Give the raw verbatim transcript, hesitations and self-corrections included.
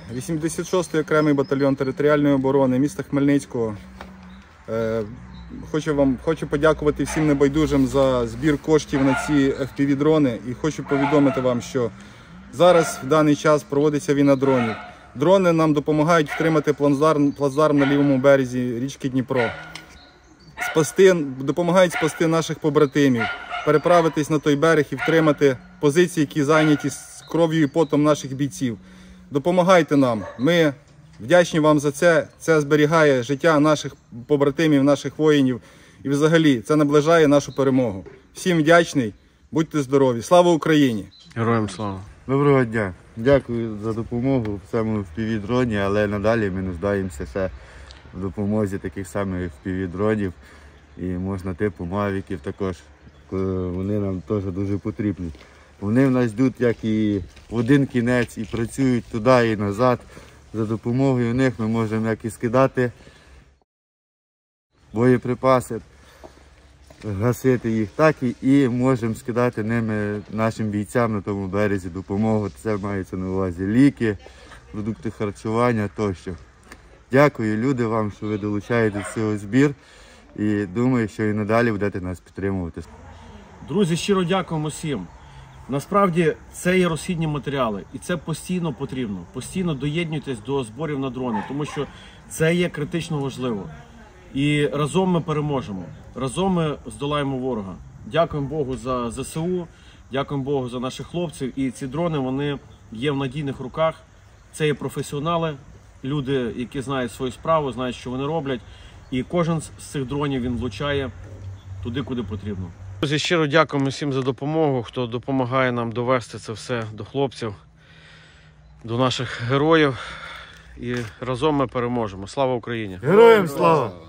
вісімдесят шостий окремий батальйон територіальної оборони міста Хмельницького. Хочу вам хочу подякувати всім небайдужим за збір коштів на ці еф пі ві-дрони. І хочу повідомити вам, що зараз в даний час проводиться війна дронів. Дрони нам допомагають втримати плацдарм, плацдарм на лівому березі річки Дніпро. Спасти, допомагають спасти наших побратимів, переправитись на той берег і втримати позиції, які зайняті з кров'ю і потом наших бійців. Допомагайте нам. Ми вдячні вам за це. Це зберігає життя наших побратимів, наших воїнів. І взагалі це наближає нашу перемогу. Всім вдячний. Будьте здорові. Слава Україні! Героям слава! Доброго дня! Дякую за допомогу в цьому еф пі ві-дроні, але надалі ми нуждаємося ще в допомозі таких самих еф пі ві-дронів. І можна типу мавіків також. Вони нам теж дуже потрібні. Вони в нас йдуть як і в один кінець і працюють туди і назад. За допомогою них ми можемо як і скидати боєприпаси, гасити їх, так і, і можемо скидати ними нашим бійцям на тому березі допомогу. Це мається на увазі ліки, продукти харчування тощо. Дякую, люди, вам, що ви долучаєтесь до цього збір. І думаю, що і надалі будете нас підтримувати. Друзі, щиро дякуємо всім. Насправді це є розхідні матеріали і це постійно потрібно. Постійно доєднуйтесь до зборів на дрони, тому що це є критично важливо. І разом ми переможемо, разом ми здолаємо ворога. Дякуємо Богу за зе се у, дякуємо Богу за наших хлопців. І ці дрони, вони є в надійних руках. Це є професіонали, люди, які знають свою справу, знають, що вони роблять. І кожен з цих дронів, він влучає туди, куди потрібно. Друзі, щиро дякуємо всім за допомогу, хто допомагає нам довести це все до хлопців, до наших героїв. І разом ми переможемо. Слава Україні! Героям слава!